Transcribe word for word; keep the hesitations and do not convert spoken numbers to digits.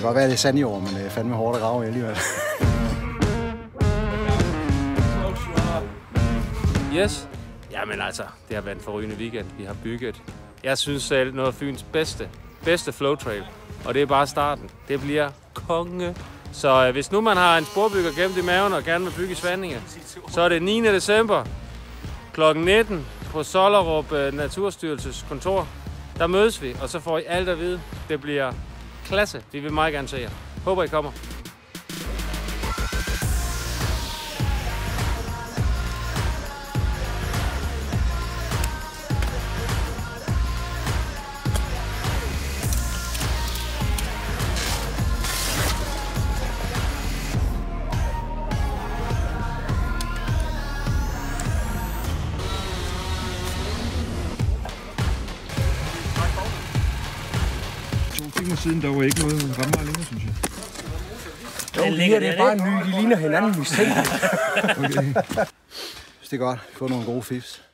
godt være, det er sand i år, men det er fandme hårdt at grave alligevel. Yes. Jamen altså, det har været en forrygende weekend. Vi har bygget, jeg synes selv, noget af Fyns bedste, bedste flowtrail. Og det er bare starten. Det bliver konge. Så øh, hvis nu man har en sporbygger gemt i maven og gerne vil bygge i Svanninge, så er det niende december klokken nitten på Sollerup øh, Naturstyrelses kontor. Der mødes vi, og så får I alt at vide. Det bliver klasse. Vi vil meget gerne se jer. Håber I kommer. Siden der var ikke noget rammer længere, synes jeg. Jo, det ligger, det er bare en ny. De ligner hinanden mistænkeligt. Okay. Hvis det er godt, få nogle gode fifs.